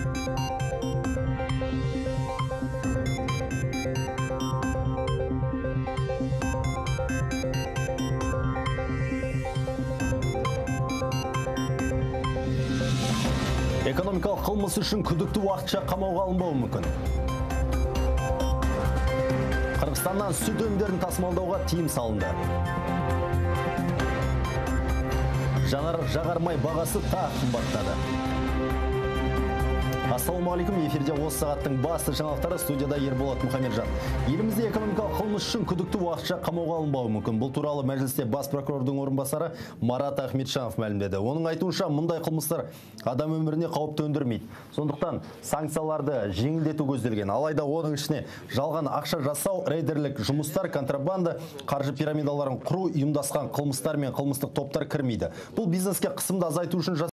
Экономикалық қылмыс үшін күдікті уақытша қамауға алынбауы мүмкін. Қырғызстаннан сүт өнімдерін тасымалдауға тыйым салынды. Жанар-жағармай бағасы тағы қымбаттады. Ассалаумағалейкум, эфирде осы сағаттың басты жаңалықтары, студияда Ерболат Мұхамеджан. Елімізде экономикалық қылмыс үшін күдікті уақытша қамауға алынбауы мүмкін. Бұл туралы мәжілісте бас прокурордың орынбасары Марат Ахметжанов мәлімдеді. Оның айтуынша, мұндай қылмыстар адам өміріне қауіп төндірмейді. Сондықтан санкцияларды жеңілдету көзделген. Алайда оның ішіне жалған ақша жасау, рейдерлік жұмыстар, контрабанда, қаржы пирамидаларын құру, ұйымдасқан қылмыстар мен қылмыстық топтар кірмейді. Бұл бизнеске қысымды азайту үшін